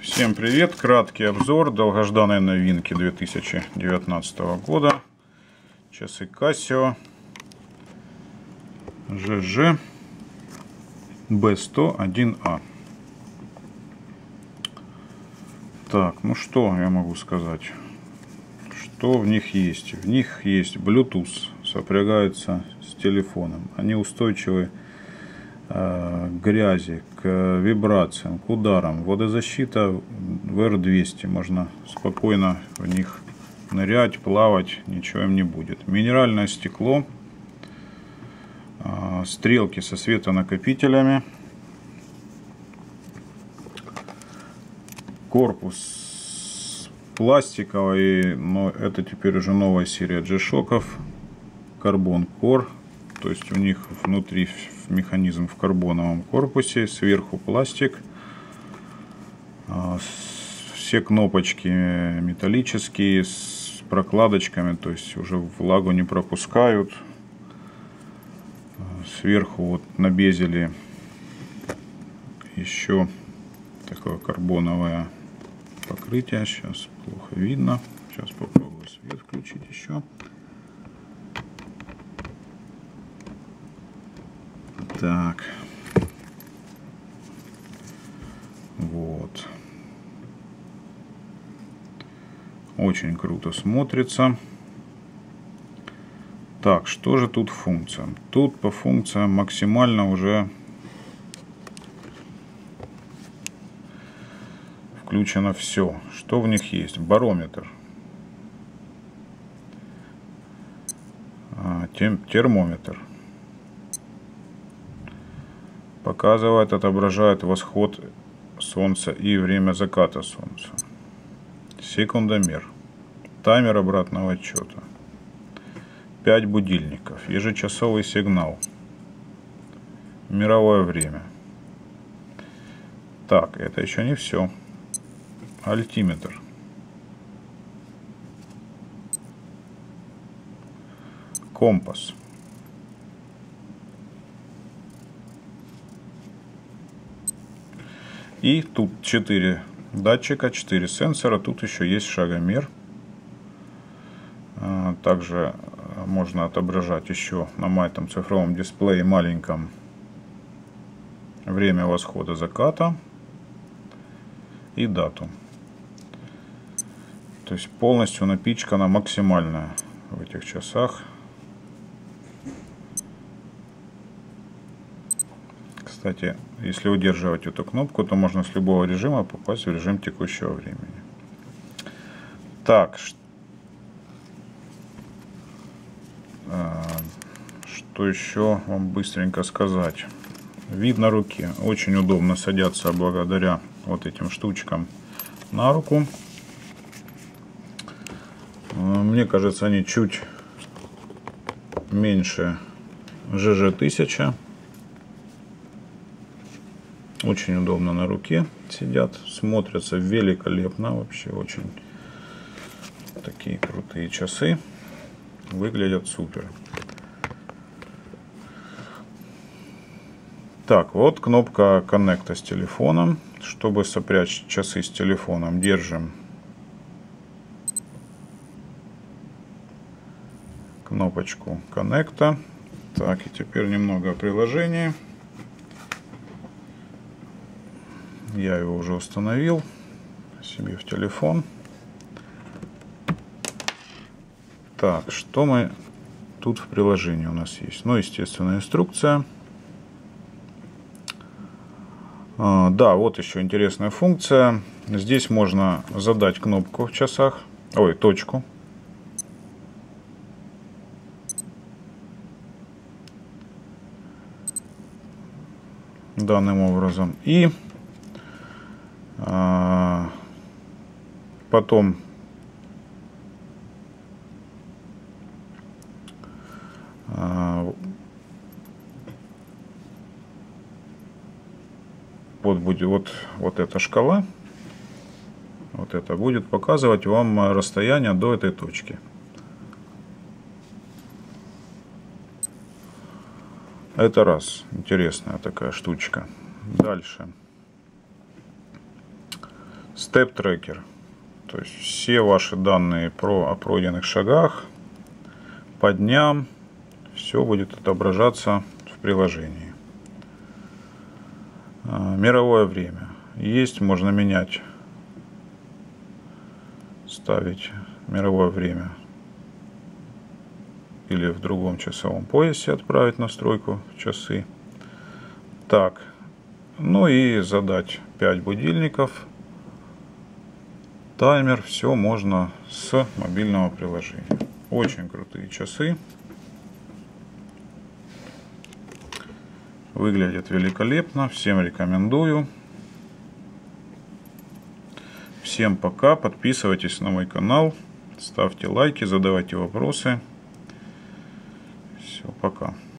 Всем привет! Краткий обзор долгожданной новинки 2019 года. Часы Casio GG B101A. Так, ну что я могу сказать? Что в них есть? В них есть Bluetooth, сопрягаются с телефоном. Они устойчивы к грязи, к вибрациям, к ударам. Водозащита VR200. Можно спокойно в них нырять, плавать, ничего им не будет. Минеральное стекло, стрелки со светонакопителями, корпус пластиковый, но это теперь уже новая серия G-Shock'ов, Carbon Core, то есть у них внутри механизм в карбоновом корпусе, сверху пластик, все кнопочки металлические с прокладочками, то есть уже влагу не пропускают. Сверху вот на безеле еще такое карбоновое покрытие, сейчас плохо видно, сейчас попробую свет включить еще. Так, вот, очень круто смотрится. Так, что же тут функция? Тут по функциям максимально уже включено все, что в них есть. Барометр, термометр. Показывает, отображает восход солнца и время заката солнца. Секундомер. Таймер обратного отсчета. 5 будильников. Ежечасовый сигнал. Мировое время. Так, это еще не все. Альтиметр. Компас. И тут 4 датчика, 4 сенсора. Тут еще есть шагомер. Также можно отображать еще на этом цифровом дисплее маленьком время восхода заката и дату. То есть полностью напичкана максимальная в этих часах. Кстати, если удерживать эту кнопку, то можно с любого режима попасть в режим текущего времени. Так, что еще вам быстренько сказать? Вид на руке. Очень удобно садятся благодаря вот этим штучкам на руку. Мне кажется, они чуть меньше GG1000. Очень удобно на руке сидят, смотрятся великолепно, вообще очень такие крутые часы, выглядят супер. Так, вот кнопка коннекта с телефоном. Чтобы сопрячь часы с телефоном, держим кнопочку коннекта. Так, и теперь немного о приложении. Я его уже установил себе в телефон. Так, что мы тут в приложении у нас есть? Ну, естественно, инструкция. Да, вот еще интересная функция. Здесь можно задать кнопку в часах, точку. Данным образом. И потом вот будет вот эта шкала, вот это будет показывать вам расстояние до этой точки. Это раз, интересная такая штучка. Дальше Step Tracker. То есть все ваши данные о пройденных шагах по дням, все будет отображаться в приложении. Мировое время. Есть, можно менять, ставить мировое время или в другом часовом поясе отправить настройку в часы. Так, ну и задать 5 будильников, таймер, все можно с мобильного приложения. Очень крутые часы. Выглядят великолепно. Всем рекомендую. Всем пока. Подписывайтесь на мой канал. Ставьте лайки, задавайте вопросы. Все, пока.